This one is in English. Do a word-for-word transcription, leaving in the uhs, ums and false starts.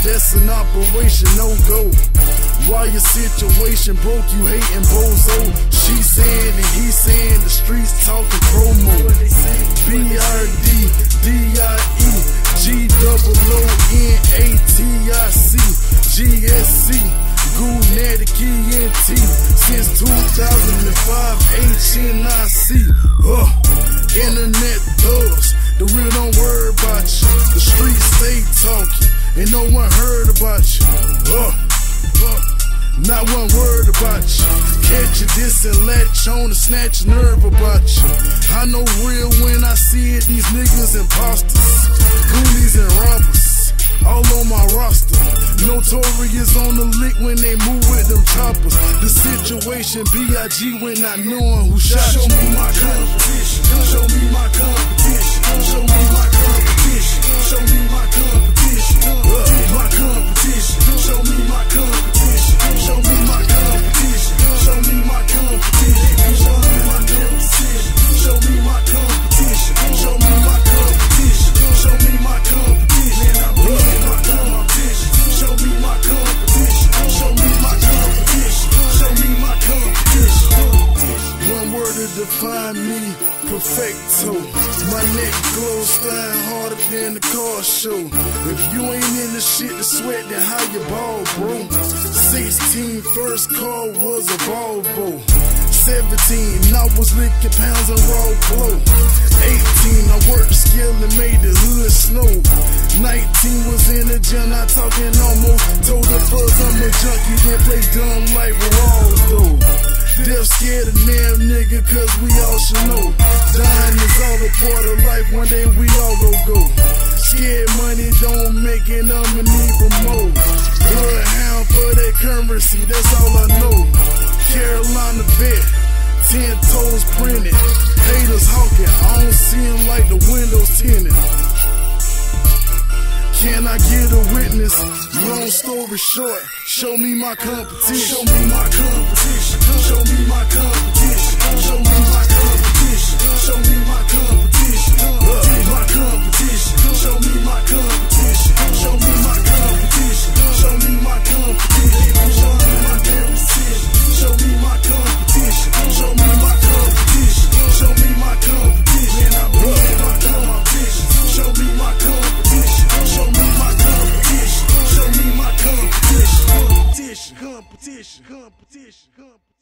that's an operation, no go. Why your situation broke, you hating bozo. She saying and he saying, the streets talking promo. B R D, D I E, G O O N A T I C, G S C, Goonatty K N T. Since two thousand five, H N I C. Uh, internet thugs, the real don't worry about you. The streets stay talking, and no one heard about you. Uh, uh, not one word about you. Catch you this and latch on and snatch nerve about you. I know real when I see it, these niggas imposters, goonies and robbers, all on my roster. Notorious on the lick when they move with them choppers. The situation B I G when not knowing who shot you. Show me my competition. Show me my competition. Show me my competition. Show me my competition. Uh, my competition. Show me my competition. Show me my competition. Show me my competition. Show me my competition. Show me my competition. Show me my competition. Show me my competition. And I'm being my competition. Show me my competition. Show me my competition. Show me my competition. One word to define me, perfecto. My neck glows, flying harder than the car show. If you ain't in the shit to sweat, then how you ball, bro? sixteen, first car was a Volvo. seventeen, I was licking pounds of raw flow. eighteen, I worked skill and made the hood snow. nineteen was in the gym, not talking almost. Told the fuzz I'm a junkie, then play dumb like Ronaldo. Death scared a damn nigga, cause we all should know. Dying is all a part of life, one day we all gon' go. Scared money don't make it, I'ma need for more. Bloodhound for that currency, that's all I know. Carolina vet, ten toes printed. Haters hawking, I don't see them like the windows tinted. Can I get a witness? Long story short, show me my competition. Show me my competition. Show me my competition. Show me my competition. Show me my competition. Uh, my competition. Show me my competition. Show me my competition. Show me my competition. Show me my competition. Show me my competition. Show me my competition. Show me my competition. And I'm being my competition. Show me my competition. Show me my competition. Show me my competition. Competition. Competition. Competition. Competition.